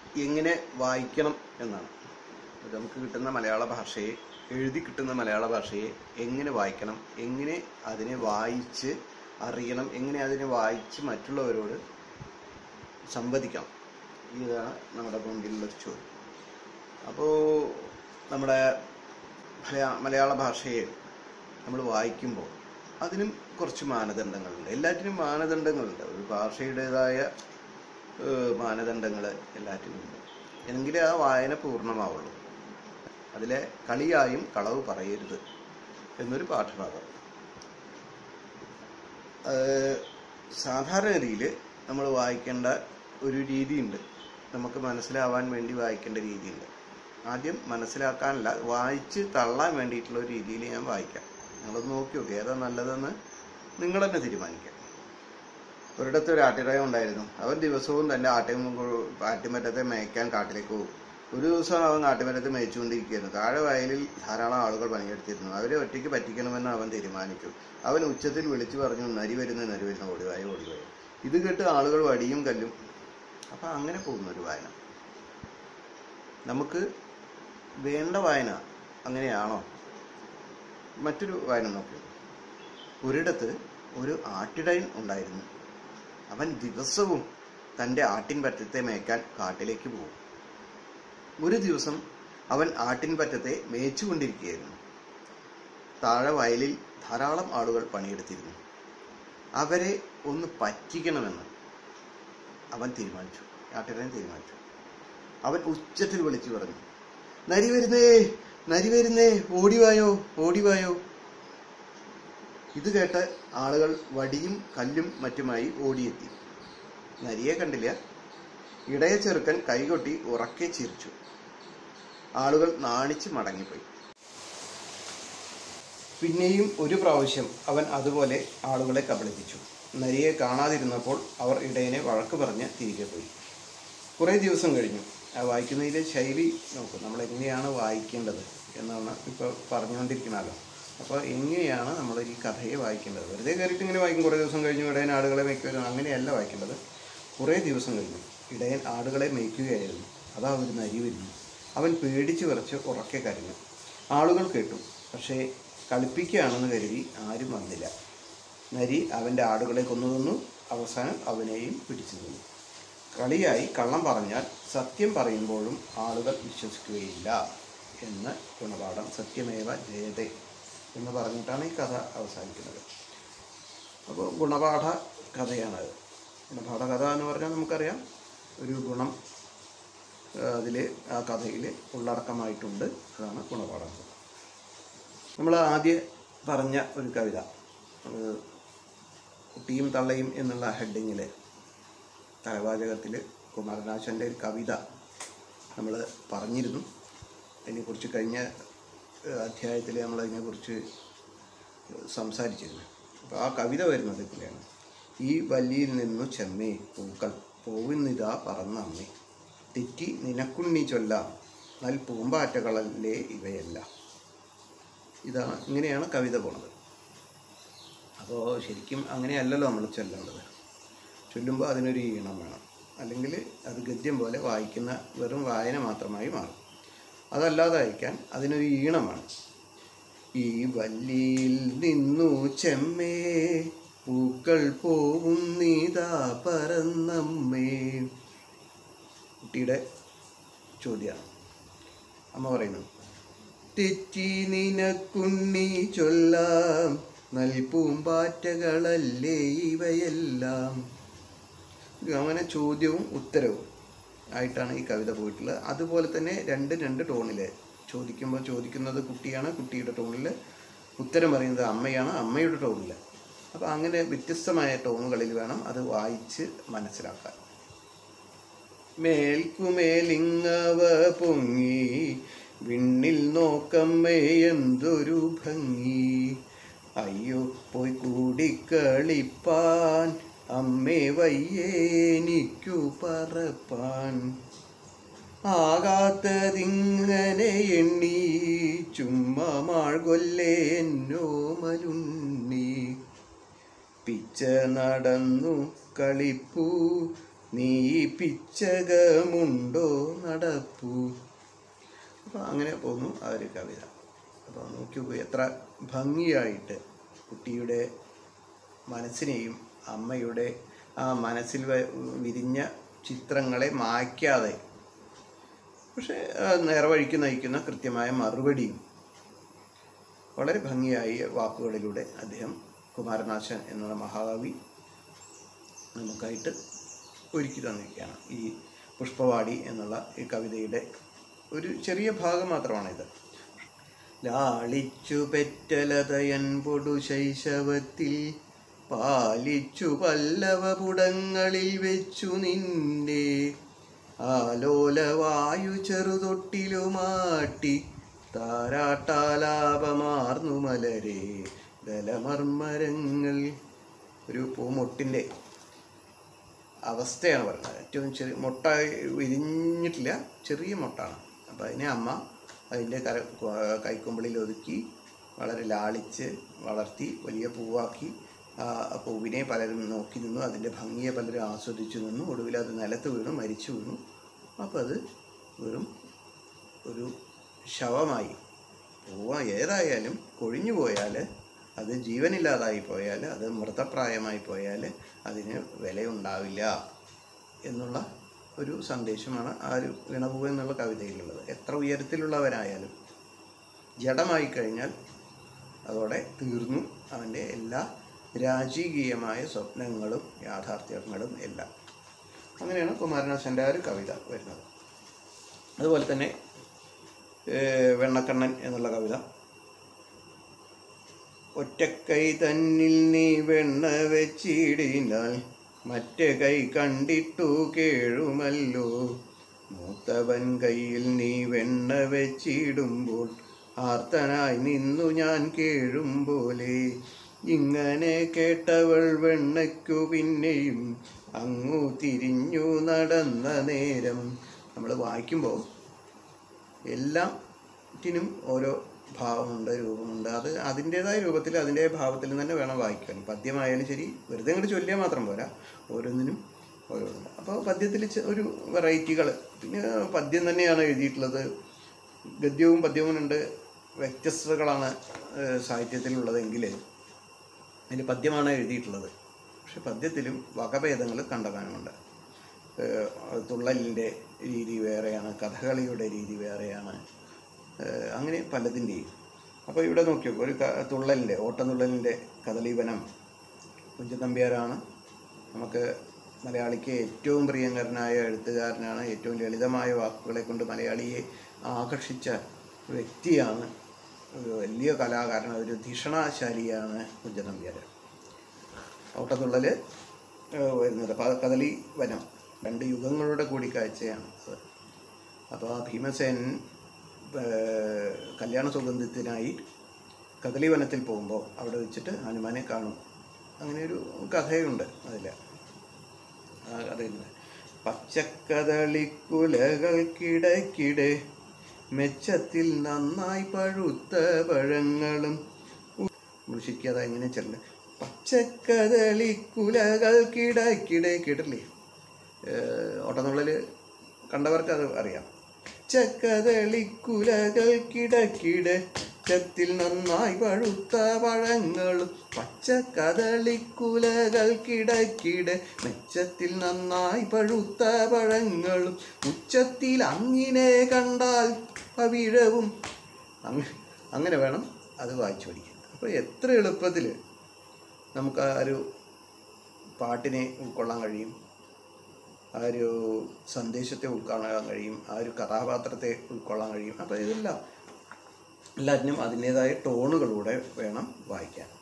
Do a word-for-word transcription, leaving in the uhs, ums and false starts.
എങ്ങനെ വായിക്കണം എന്നാണ്. നമുക്ക് കിട്ടുന്ന മലയാള ഭാഷയെ, എഴുതി കിട്ടുന്ന മലയാള ഭാഷയെ എങ്ങനെ വായിക്കണം, എങ്ങനെ അതിനെ വായിച്ച് അറിയണം, എങ്ങനെ അതിനെ വായിച്ച് മറ്റുള്ളവരോട് സംവദിക്കണം, ഇതാണ് നമ്മുടെ മുൻപിലുള്ള ചോദ്യം. അപ്പോൾ നമ്മുടെ മലയാള ഭാഷയെ നമ്മൾ വായിക്കുമ്പോൾ അതിനും കുറച്ച് മാനദണ്ഡങ്ങളുണ്ട്. എല്ലാറ്റിനും മാനദണ്ഡങ്ങളുണ്ട്. ഒരു ഭാഷയുടേതായ മാനദണ്ഡങ്ങൾ എല്ലാറ്റിനും ഉണ്ട്. എങ്കിലേ ആ വായന പൂർണ്ണമാവുള്ളൂ. അതിലെ കളിയായും കളവ് പറയരുത് എന്നൊരു പാഠഭാഗം. സാധാരണഗതിയിൽ നമ്മൾ വായിക്കേണ്ട ഒരു രീതിയുണ്ട്. നമുക്ക് മനസ്സിലാവാൻ വേണ്ടി വായിക്കേണ്ട രീതിയുണ്ട്. ആദ്യം മനസ്സിലാക്കാനല്ല, വായിച്ച് തള്ളാൻ വേണ്ടിയിട്ടുള്ള ഒരു രീതിയിൽ ഞാൻ വായിക്കാം. നിങ്ങളൊന്ന് നോക്കി നോക്കി ഏതാ നല്ലതെന്ന് നിങ്ങൾ തന്നെ തീരുമാനിക്കാം. ഒരിടത്ത് ഒരു ആട്ടിടയം ഉണ്ടായിരുന്നു. അവൻ ദിവസവും തൻ്റെ ആട്ടിൻ ആട്ടിമറ്റത്തെ മേയ്ക്കാൻ കാട്ടിലേക്ക് പോകും. ഒരു ദിവസം അവൻ കാട്ടുമരത്ത് മേയിച്ചുകൊണ്ടിരിക്കുകയായിരുന്നു. താഴെ വയലിൽ ധാരാളം ആളുകൾ പണിയെടുത്തിരുന്നു. അവരെ ഒറ്റയ്ക്ക് പറ്റിക്കണമെന്ന് അവൻ തീരുമാനിച്ചു. അവൻ ഉച്ചത്തിൽ വിളിച്ചു പറഞ്ഞു, നരി വരുന്ന നരി വരുന്ന ഓടിവായ ഓടിവായ. ഇത് കേട്ട് ആളുകൾ വടിയും കല്ലും. അപ്പം അങ്ങനെ പോകുന്നൊരു വായന നമുക്ക് വേണ്ട വായന അങ്ങനെയാണോ? മറ്റൊരു വായന നോക്കി. ഒരിടത്ത് ഒരു ആട്ടിടയൻ ഉണ്ടായിരുന്നു. അവൻ ദിവസവും തൻ്റെ ആട്ടിൻ പറ്റത്തെ മേയ്ക്കാൻ കാട്ടിലേക്ക് പോകും. ഒരു ദിവസം അവൻ ആട്ടിൻ പറ്റത്തെ മേയിച്ചുകൊണ്ടിരിക്കുകയായിരുന്നു. താഴെ വയലിൽ ധാരാളം ആളുകൾ പണിയെടുത്തിരുന്നു. അവരെ ഒന്ന് പറ്റിക്കണമെന്ന് അവൻ തീരുമാനിച്ചു. ആട്ടിടയൻ തീരുമാനിച്ചു. അവൻ ഉച്ചത്തിൽ വിളിച്ചു പറഞ്ഞു, നരി വരുന്നേ നരി വരുന്നേ ഓടിവായോ ഓടിവായോ. ഇത് കേട്ട് ആളുകൾ വടിയും കല്ലും മറ്റുമായി ഓടിയെത്തി. നരിയെ കണ്ടില്ല. ഇടയ ചെറുക്കൻ കൈകൊട്ടി ഉറക്കെ ചിരിച്ചു. ആളുകൾ നാണിച്ച് മടങ്ങിപ്പോയി. പിന്നെയും ഒരു പ്രാവശ്യം അവൻ അതുപോലെ ആളുകളെ കബളിപ്പിച്ചു. നരിയെ കാണാതിരുന്നപ്പോൾ അവർ ഇടയനെ വഴക്ക് പറഞ്ഞ് തിരികെ പോയി. കുറേ ദിവസം കഴിഞ്ഞു. ആ വായിക്കുന്നതിലെ ശൈലി നോക്കും. നമ്മൾ എങ്ങനെയാണ് വായിക്കേണ്ടത് എന്നാണ് ഇപ്പോൾ പറഞ്ഞുകൊണ്ടിരിക്കണമല്ലോ. അപ്പോൾ എങ്ങനെയാണ് നമ്മൾ ഈ കഥയെ വായിക്കേണ്ടത്? വെറുതെ കയറിയിട്ട് ഇങ്ങനെ വായിക്കും. കുറേ ദിവസം കഴിഞ്ഞു ഇടയൻ ആടുകളെ മേയ്ക്കുക, അങ്ങനെയല്ല വായിക്കേണ്ടത്. കുറേ ദിവസം കഴിഞ്ഞു ഇടയൻ ആടുകളെ മേയ്ക്കുകയായിരുന്നു. അതാ ഒരു നരി വരുന്നു. അവൻ പേടിച്ച് വിറച്ച് ഉറക്കെ കരഞ്ഞു. ആളുകൾ കേട്ടു. പക്ഷേ കളിപ്പിക്കുകയാണെന്ന് കരുതി ആരും വന്നില്ല. നരി അവൻ്റെ ആടുകളെ കൊന്നു തിന്നു. അവസാനം അവനെയും പിടിച്ചു തിന്നു. കളിയായി കള്ളം പറഞ്ഞാൽ സത്യം പറയുമ്പോഴും ആളുകൾ വിശ്വസിക്കുകയില്ല എന്ന് ഗുണപാഠം. സത്യമേവ ജയതേ എന്ന് പറഞ്ഞിട്ടാണ് ഈ കഥ അവസാനിക്കുന്നത്. അപ്പോൾ ഗുണപാഠ കഥയാണത്. ഗുണപാഠ കഥ എന്ന് പറഞ്ഞാൽ നമുക്കറിയാം, ഒരു ഗുണം അതിൽ ആ കഥയിൽ ഉള്ളടക്കമായിട്ടുണ്ട്. അതാണ് ഗുണപാഠം. നമ്മൾ ആദ്യം പറഞ്ഞ ഒരു കവിത, കുട്ടിയും തള്ളയും എന്നുള്ള ഹെഡിങ്ങിൽ തലവാചകത്തിൽ കുമാരനാശാൻ്റെ ഒരു കവിത നമ്മൾ പറഞ്ഞിരുന്നു. അതിനെക്കുറിച്ച് കഴിഞ്ഞ അധ്യായത്തിൽ നമ്മളതിനെക്കുറിച്ച് സംസാരിച്ചിരുന്നു. അപ്പോൾ ആ കവിത വരുന്നത് ഇങ്ങനെയാണ്. ഈ വല്ലിയിൽ നിന്നു ചെമ്മേ പൂക്കൾ പോവുന്നിതാ പറന്നമ്മേ, തെറ്റി നിനക്കുണ്ണി ചൊല്ലാം നൽ പൂമ്പാറ്റകളല്ലേ ഇവയെല്ലാം. ഇതാണ്, ഇങ്ങനെയാണ് കവിത പോണത്. അപ്പോൾ ശരിക്കും അങ്ങനെയല്ലല്ലോ നമ്മൾ ചൊല്ലേണ്ടത്. ചൊല്ലുമ്പോൾ അതിനൊരു ഈണം വേണം, അല്ലെങ്കിൽ അത് ഗദ്യം പോലെ വായിക്കുന്ന വെറും വായന മാത്രമായി മാറും. അതല്ലാതെ അയക്കാൻ അതിനൊരു ഈണം വേണം. ഈ വല്ലിയിൽ നിന്നു ചെമ്മേ പൂക്കൾ പോവുന്നിതാ പറന്നമ്മേ. കുട്ടിയുടെ ചോദ്യമാണ്. അമ്മ പറയുന്നു, തെറ്റി നിനക്കുണ്ണി ചൊല്ലാം നൽ പൂമ്പാറ്റകളല്ലേ ഇവയെല്ലാം. അങ്ങനെ ചോദ്യവും ഉത്തരവും ആയിട്ടാണ് ഈ കവിത പോയിട്ടുള്ളത്. അതുപോലെ തന്നെ രണ്ട് രണ്ട് ടോണിൽ ചോദിക്കുമ്പോൾ ചോദിക്കുന്നത് കുട്ടിയാണ്, കുട്ടിയുടെ ടോണിൽ ഉത്തരം പറയുന്നത് അമ്മയാണ്, അമ്മയുടെ ടോണിൽ. അപ്പോൾ അങ്ങനെ വ്യത്യസ്തമായ ടോണുകളിൽ വേണം അത് വായിച്ച് മനസ്സിലാക്കാൻ. മേൽക്കുമേലിങ്ങവ പൊങ്ങി വിണ്ണിൽ നോക്കമ്മേ എന്തൊരു ഭംഗി, അയ്യോ പോയി കൂടിക്കളിപ്പാൻ അമ്മേ വയ്യേനിക്കു പറപ്പാൻ, ആകാത്തതിങ്ങനെ എണ്ണി ചുമ്മാ മാഴ്കൊല്ലേ എന്നോ മലുണ്ണി, പിച്ച നടന്നു കളിപ്പൂ നീ പിച്ചകമുണ്ടോ നടപ്പൂ. അപ്പോൾ അങ്ങനെ പോകുന്നു ആ ഒരു കവിത. അപ്പോൾ നോക്കി പോയി എത്ര ഭംഗിയായിട്ട് കുട്ടിയുടെ മനസ്സിനെയും അമ്മയുടെ ആ മനസ്സിൽ വിരിഞ്ഞ ചിത്രങ്ങളെ മായ്ക്കാതെ പക്ഷേ നേർവഴിക്ക് നയിക്കുന്ന കൃത്യമായ മറുപടിയും വളരെ ഭംഗിയായി വാക്കുകളിലൂടെ അദ്ദേഹം കുമാരനാശാൻ എന്നുള്ള മഹാകവി നമുക്കായിട്ട് ഒരുക്കി തന്നിരിക്കുകയാണ്. ഈ പുഷ്പവാടി എന്നുള്ള ഈ കവിതയുടെ ഒരു ചെറിയ ഭാഗം മാത്രമാണിത്. ലാളിച്ചു പെറ്റലതയൻ പൊടു ശൈശവത്തിൽ പാലിച്ചു പല്ലവപുടങ്ങളിൽ വെച്ചു നിന്റെ ആലോലവായു ചെറുതൊട്ടിലുമാട്ടി താരാട്ടാലാപമാർന്നു മലരെ ദലമർമരങ്ങൾ. ഒരു പൂമൊട്ടിൻ്റെ അവസ്ഥയാണ് പറയുന്നത്. ഏറ്റവും ചെറിയ മൊട്ട വിരിഞ്ഞിട്ടില്ല, ചെറിയ മൊട്ടാണ്. അപ്പോൾ അതിനെ അമ്മ അതിൻ്റെ കര കൈക്കൊമ്പിളിൽ ഒതുക്കി വളരെ ലാളിച്ച് വളർത്തി വലിയ പൂവാക്കി. ആ പൂവിനെ പലരും നോക്കി നിന്നു, അതിൻ്റെ ഭംഗിയെ പലരും ആസ്വദിച്ചു നിന്നു. ഒടുവിൽ അത് നിലത്ത് വീണു, മരിച്ചു വീണു. അപ്പോൾ അത് വെറും ഒരു ശവമായി. പൂവ ഏതായാലും കൊഴിഞ്ഞു പോയാൽ, അത് ജീവനില്ലാതായി പോയാൽ, അത് മൃതപ്രായമായി പോയാൽ അതിന് വിലയുണ്ടാവില്ല എന്നുള്ള ഒരു സന്ദേശമാണ് ആ ഒരു വീണപൂവ് എന്നുള്ള കവിതയിലുള്ളത്. എത്ര ഉയരത്തിലുള്ളവനായാലും ജഡമായി കഴിഞ്ഞാൽ അതോടെ തീർന്നു അവൻ്റെ എല്ലാ രാജകീയമായ സ്വപ്നങ്ങളും യാഥാർത്ഥ്യങ്ങളും എല്ലാം. അങ്ങനെയാണ് കുമാരനാശാൻ്റെ ആ ഒരു കവിത വരുന്നത്. അതുപോലെ തന്നെ വെണ്ണക്കണ്ണൻ എന്നുള്ള കവിത. ഒറ്റക്കൈ തന്നിൽ നീ വെണ്ണ വെച്ചിടിനാൽ മറ്റേ കൈ കണ്ടിട്ടു കേഴുമല്ലോ. മൂത്തവൻ കയ്യിൽ നീ വെണ്ണ വെച്ചിടുമ്പോൾ ആർത്തനായി നിന്നു ഞാൻ കേഴും പോലെ. ഇങ്ങനെ കേട്ടവൾ വെണ്ണയ്ക്കു പിന്നെയും അങ്ങു തിരിഞ്ഞു നടന്ന നേരം. നമ്മൾ വായിക്കുമ്പോൾ എല്ലാറ്റിനും ഓരോ ഭാവമുണ്ട്, രൂപമുണ്ട്. അത് അതിൻ്റേതായ രൂപത്തിൽ അതിൻ്റെ ഭാവത്തിൽ തന്നെ വേണം വായിക്കാൻ. പദ്യമായാലും ശരി, വെറുതെ അങ്ങോട്ട് ചൊല്ലിയാൽ മാത്രം പോരാ, ഓരോന്നിനും ഓരോന്നുണ്ട്. അപ്പോൾ പദ്യത്തിൽ ഒരു വെറൈറ്റികൾ. പിന്നെ പദ്യം തന്നെയാണ് എഴുതിയിട്ടുള്ളത്, ഗദ്യവും പദ്യവും ഉണ്ട്. വ്യത്യസ്തതകളാണ് സാഹിത്യത്തിലുള്ളതെങ്കിൽ അതിൽ പദ്യമാണ് എഴുതിയിട്ടുള്ളത്. പക്ഷെ പദ്യത്തിലും വകഭേദങ്ങൾ കണ്ടമാനമുണ്ട്. തുള്ളലിൻ്റെ രീതി വേറെയാണ്, കഥകളിയുടെ രീതി വേറെയാണ്, അങ്ങനെ പലതിൻ്റെയും. അപ്പോൾ ഇവിടെ നോക്കിയോ, ഒരു തുള്ളലിൻ്റെ ഓട്ടംതുള്ളലിൻ്റെ കദളീവനം കുഞ്ചൻ നമ്പ്യാരാണ്. നമുക്ക് മലയാളിക്ക് ഏറ്റവും പ്രിയങ്കരനായ എഴുത്തുകാരനാണ്. ഏറ്റവും ലളിതമായ വാക്കുകളെ കൊണ്ട് മലയാളിയെ ആകർഷിച്ച വ്യക്തിയാണ്. ഒരു വലിയ കലാകാരൻ, ഒരു ധിഷണാശാലിയാണ് കുഞ്ചൻ നമ്പ്യാർ. ഓട്ടംതുള്ളൽ വരുന്നത് കദളി വനം, രണ്ട് യുഗങ്ങളുടെ കൂടിക്കാഴ്ചയാണ് അത്. അപ്പോൾ ഭീമസേൻ കല്യാണ സുഗന്ധത്തിനായി കദളി വനത്തിൽ പോകുമ്പോൾ അവിടെ വെച്ചിട്ട് ഹനുമാനെ കാണും. അങ്ങനെ ഒരു കഥയുണ്ട് അതിൽ. ആ കഥയിൽ പച്ചക്കദളിക്കുലകൾക്കിടയ്ക്കിടെ മെച്ചത്തിൽ നന്നായി പഴുത്ത പഴങ്ങളും. ശരിക്കും എങ്ങനെ ചെല്ല പച്ചക്കദളിക്കുലകൾക്കിടയ്ക്കിടെ കേട്ടില്ലേ? ഓട്ടംതുള്ളൽ കണ്ടവർക്ക് അത് അറിയാം. പച്ചക്കദളിക്കുലകൾക്കിടയ്ക്കിടെ മെച്ചത്തിൽ നന്നായി പഴുത്ത പഴങ്ങളും. പച്ചക്കദളിക്കുലകൾക്കിടയ്ക്കിടെ മെച്ചത്തിൽ നന്നായി പഴുത്ത പഴങ്ങളും. ഉച്ചത്തിൽ അങ്ങിനെ കണ്ടാൽ പവിഴവും. അങ്ങനെ വേണം അത് വായിച്ചു പഠിക്കാൻ. അപ്പോൾ എത്ര എളുപ്പത്തിൽ നമുക്ക് ആ ഒരു പാട്ടിനെ ഉൾക്കൊള്ളാൻ കഴിയും, ആ ഒരു സന്ദേശത്തെ ഉൾക്കൊള്ളാൻ കഴിയും, ആ ഒരു കഥാപാത്രത്തെ ഉൾക്കൊള്ളാൻ കഴിയും. അപ്പോൾ ഇതെല്ലാം എല്ലാറ്റിനും അതിൻ്റേതായ ടോണുകളിലൂടെ വേണം വായിക്കാൻ.